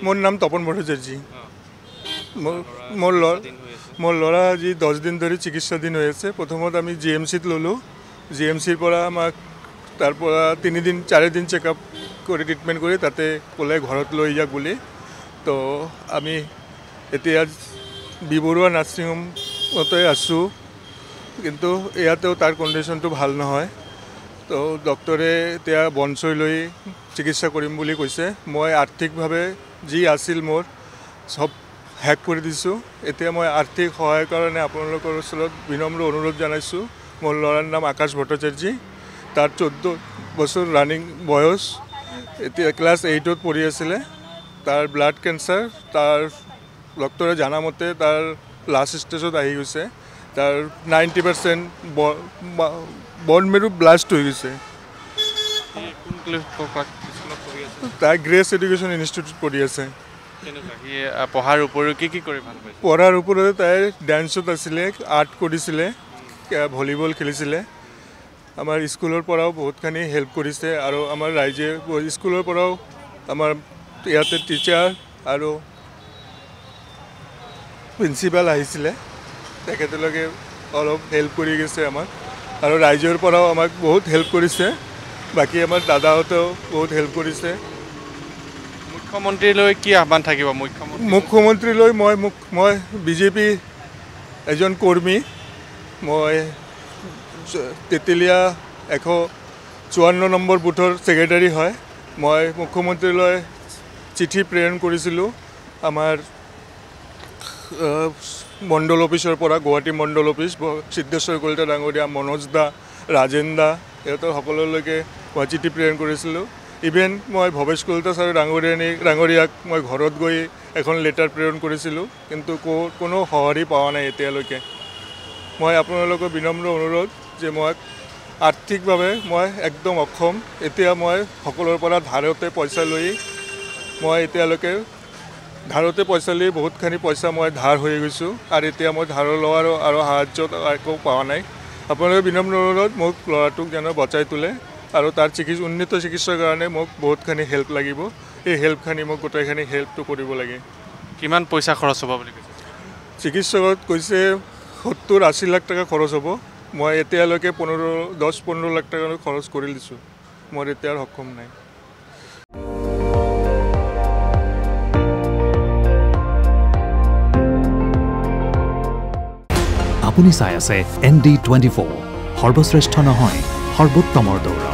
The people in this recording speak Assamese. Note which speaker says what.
Speaker 1: মোৰ নাম তপন ভট্টাচাৰ্য। মোৰ ল'ৰা আজি 10 দিন ধৰি চিকিৎসাধীন হৈ আছে। প্ৰথমত আমি GMCত ল'লোঁ। GMCৰ পৰা আমাক তাৰ পৰা 4 দিন চেকআপ কৰি ট্ৰিটমেণ্ট কৰি তাতে ক'লে ঘৰত লৈ যাওক বুলি। তো আমি এতিয়া বৰুৱা নাৰ্ছিং হোমতে আছোঁ, কিন্তু ইয়াতেও তাৰ কণ্ডিশ্যনটো ভাল নহয়। তো ডক্টৰে এতিয়া বনচৈ লৈ চিকিৎসা কৰিম বুলি কৈছে। মই আৰ্থিকভাৱে যি আছিল মোৰ সব শেষ কৰি দিছোঁ। এতিয়া মই আৰ্থিক সহায়ৰ কাৰণে আপোনালোকৰ ওচৰত বিনম্ৰ অনুৰোধ জনাইছোঁ। মোৰ ল'ৰাৰ নাম আকাশ ভট্টাচাৰ্য, তাৰ 14 বছৰ ৰানিং বয়স, এতিয়া ক্লাছ 8ত পঢ়ি আছিলে। তাৰ ব্লাড কেঞ্চাৰ, তাৰ ডক্টৰে জানামতে তাৰ লাষ্ট ষ্টেজত আহি গৈছে। তাৰ 90% বন মেৰু ব্লাষ্ট হৈ গৈছে। তাই গ্ৰেছ এডুকেশ্যন ইনষ্টিটিউট পঢ়ি আছে।
Speaker 2: পঢ়াৰ উপৰিও কি কৰি ভাল পাইছে?
Speaker 1: পঢ়াৰ ওপৰত তাই ডান্সত আছিলে, আৰ্ট কৰিছিলে, ভলীবল খেলিছিলে। আমাৰ স্কুলৰ পৰাও বহুতখিনি হেল্প কৰিছে আৰু আমাৰ ৰাইজে স্কুলৰ পৰাও আমাৰ ইয়াতে টিচাৰ আৰু প্ৰিন্সিপাল আহিছিলে, তেখেতলোকে অলপ হেল্প কৰি গৈছে আমাক আৰু ৰাইজৰ পৰাও আমাক বহুত হেল্প কৰিছে। বাকী আমাৰ দাদাহঁতেও বহুত হেল্প কৰিছে।
Speaker 2: মুখ্যমন্ত্ৰীলৈ কি আহ্বান থাকিব?
Speaker 1: মুখ্যমন্ত্ৰীলৈ মই BJP এজন কৰ্মী, মই তেতেলীয়া 154 নম্বৰ বুথৰ ছেক্ৰেটাৰী হয়। মই মুখ্যমন্ত্ৰীলৈ চিঠি প্ৰেৰণ কৰিছিলোঁ আমাৰ মণ্ডল অফিচৰ পৰা, গুৱাহাটী মণ্ডল অফিচ, সিদ্ধেশ্বৰ কলিতা ডাঙৰীয়া, মনোজ দা, ৰাজেন দা, সিহঁতৰ সকলোলৈকে মই চিঠি প্ৰেৰণ কৰিছিলোঁ। ইভেন মই ভৱেশ কলিতা ছাৰ ডাঙৰীয়াক মই ঘৰত গৈ এখন লেটাৰ প্ৰেৰণ কৰিছিলোঁ, কিন্তু কোনো সঁহাৰি পোৱা নাই এতিয়ালৈকে। মই আপোনালোকৰ বিনম্ৰ অনুৰোধ যে মই আৰ্থিকভাৱে মই একদম অক্ষম। এতিয়া মই সকলোৰে পৰা ধাৰতে পইচা লৈ মই এতিয়ালৈকে বহুতখিনি পইচা মই ধাৰ হৈ গৈছোঁ আৰু এতিয়া মই ধাৰ লোৱাৰ আৰু সাহায্য একো পোৱা নাই। আপোনালোকে বিনম্ৰ অনুৰোধ মোক ল'ৰাটোক যেন বচাই তোলে আৰু তাৰ উন্নত চিকিৎসাৰ কাৰণে মোক বহুতখিনি হেল্প লাগিব। এই হেল্পখিনি মোক গোটেইখিনি হেল্পটো কৰিব লাগে।
Speaker 2: কিমান পইচা খৰচ হ'ব বুলি কৈছে?
Speaker 1: চিকিৎসকত কৈছে 70-80 লাখ টকা খৰচ হ'ব। মই এতিয়ালৈকে 10-15 লাখ টকা খৰচ কৰি দিছোঁ। মোৰ এতিয়া সক্ষম নাই।
Speaker 3: আপুনি চাই আছে ND24, সৰ্বশ্ৰেষ্ঠ নহয় সৰ্বোত্তমৰ দৌৰা।